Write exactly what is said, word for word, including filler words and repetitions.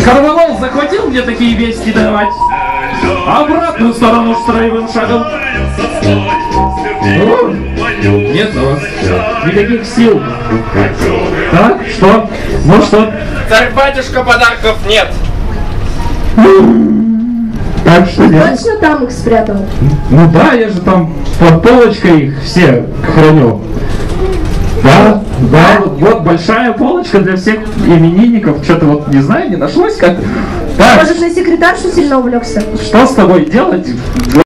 Корвалол захватил мне такие вести давать. Обратную сторону строевым шагом. О, нет на вас никаких сил. Так, что? Ну что? Царь-батюшка, подарков нет. Так что нет. Точно там их спрятал? Ну да, я же там под полочкой их все храню. Да, да, вот, вот большая полочка для всех именинников. Что-то вот не знаю, не нашлось как. Так, Может, на секретаршу сильно увлекся? что с тобой делать?